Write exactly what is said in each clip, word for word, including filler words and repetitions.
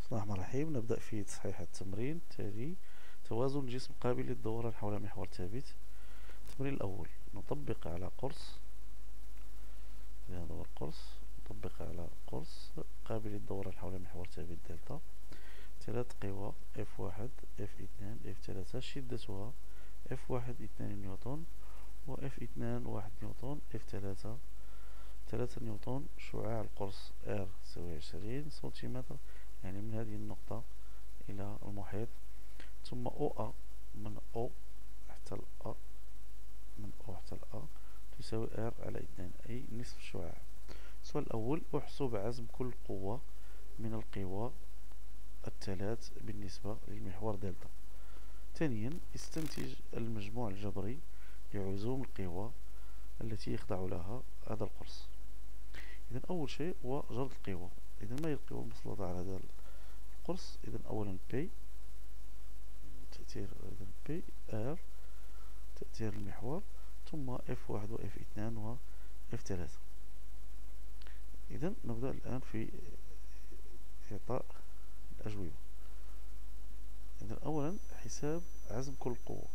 بسم الله الرحمن الرحيم. نبدأ في تصحيح التمرين التالي. توازن الجسم قابل للدوران حول محور ثابت. التمرين الأول: نطبق على قرص، هذا هو القرص، نطبق على قرص قابل للدوران حول محور ثابت دلتا. ثلاث قوى اف واحد اف اثنان اف ثلاثة، شدتها اف واحد اثنان نيوتن و اف اثنان واحد نيوتن، اف ثلاثة ثلاثة نيوتن. شعاع القرص ار تساوي عشرين سنتيمتر، يعني من هذه النقطة إلى المحيط. ثم او ا من او حتى ال ا من او حتى ال ا تساوي ار على اثنان، أي نصف الشعاع. السؤال الأول: احسب عزم كل قوة من القوى الثلاث بالنسبة للمحور دلتا. ثانيا: استنتج المجموع الجبري لعزوم القوى التي يخضع لها هذا القرص. إذن أول شيء هو جرد القوى. إذن ما هي القوى المسلطة على هذا القرص؟ إذن أولا بي تأثير بي ار تأثير المحور، ثم اف واحد و اف اثنان و اف ثلاثة. إذن نبدأ الآن في إعطاء الأجوبة. إذن أولا حساب عزم كل قوة.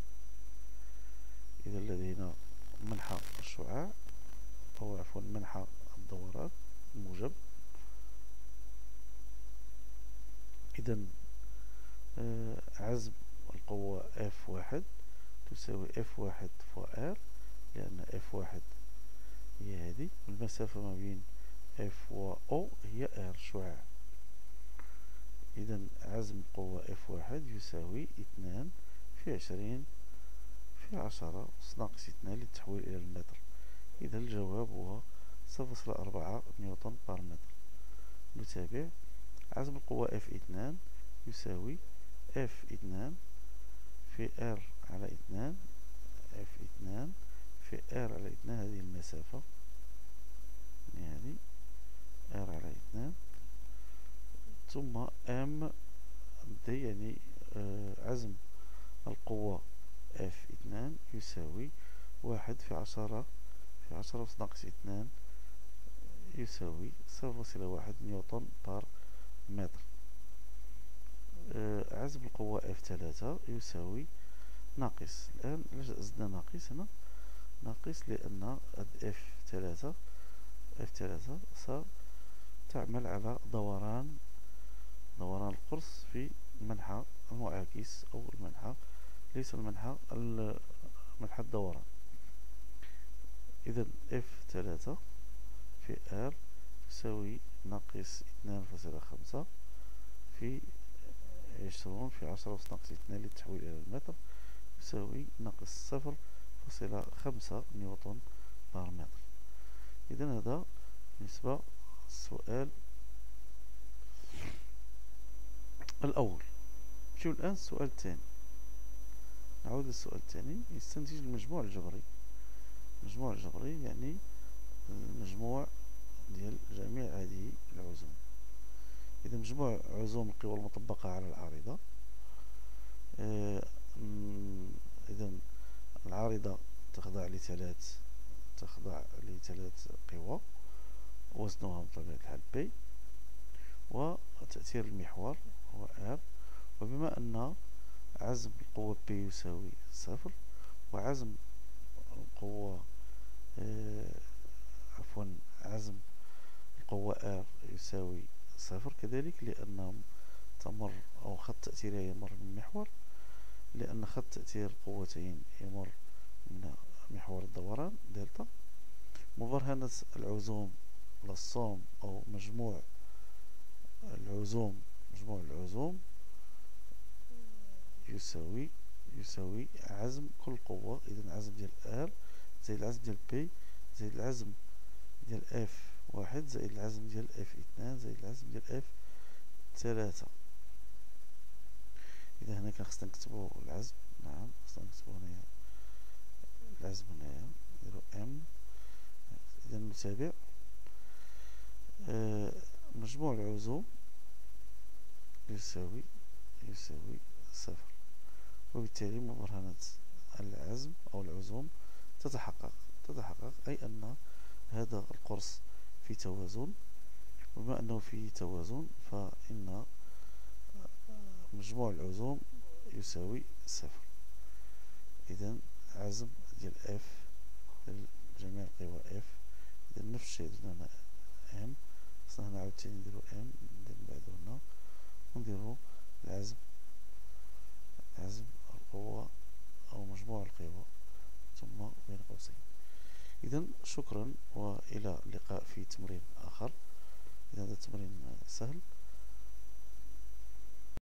إذا لدينا منحى الشعاع أو عفوا منحى الدوران الموجب، إذن آه عزم القوة اف واحد تساوي اف واحد فوا ار، لأن اف واحد هي هذه، والمسافة ما بين اف و او هي ار شعاع. إذن عزم قوة اف واحد يساوي اثنان في عشرين في عشرة ناقص اثنان للتحويل إلى المتر. إذا الجواب هو صفر فاصلة أربعة نيوتن بار متر. نتابع. عزم القوة اف اثنان يساوي اف اثنان في ار على اثنان، اف اثنان في ار على اثنان، هذه المسافة يعني ار على اثنان، ثم ام دي يعني آه عزم القوة اف اثنان يساوي واحد في عشرة في عشرة ناقص اثنان يساوي صفر فاصلة واحد نيوتن بار متر. آه عزم القوة اف ثلاثة يساوي ناقص، الآن علاش زدنا ناقص هنا؟ ناقص لأن اف ثلاثة اف ثلاثة ستعمل على دوران دوران القرص في المنحى المعاكس أو المنحى ليس المنحى منحى الدوران. إذا اف ثلاثة في ار تساوي ناقص اثنان فاصلة خمسة في عشرون في عشرة ناقص اثنان للتحويل إلى المتر يساوي ناقص صفر فاصلة خمسة نيوتن بار متر. إذا هذا بالنسبة للسؤال الأول. نمشيو الآن السؤال الثاني. نعود للسؤال الثاني: يستنتج المجموع الجبري. المجموع الجبري يعني المجموع ديال جميع هذه العزوم. إذا مجموع عزوم القوى المطبقة على العارضة، آه إذا العارضة تخضع لثلاث تخضع لثلاث قوى وزنها بطبيعة الحال بي، وتأثير المحور هو ار. وبما أن عزم القوة بي يساوي صفر، وعزم القوة آه عفوا عزم القوة ار يساوي صفر كذلك، لأن تمر أو خط تأثيرها يمر من محور، لأن خط تأثير قوتين يمر من محور الدوران دلتا. مبرهنة العزوم للصوم أو مجموع العزوم مجموع العزوم يساوي يساوي عزم كل قوة. إذا عزم ديال ار زائد العزم ديال بي زائد العزم ديال اف واحد زائد العزم ديال اف اثنان زائد العزم ديال اف ثلاثة. إذا هنا كان خصنا نكتبو العزم، نعم خصنا نكتبو هنايا العزم هنايا نديرو ام. إذا نتابع. آه مجموع العزوم يساوي يساوي صفر، وبالتالي مبرهنة العزم أو العزوم تتحقق تتحقق أي أن هذا القرص في توازن. وبما أنه في توازن فإن مجموع العزوم يساوي صفر. إذا عزم ديال اف ديال جميع القوى اف. إذا نفس الشيء درنا هنا ام، خصنا هنا عاوتاني نديرو ام، نبعدو هنا ونديرو العزم عزم القوة أو مجموع القوى ثم بين قوسين. إذا شكرا وإلى اللقاء في تمرين آخر. إذا هذا تمرين سهل.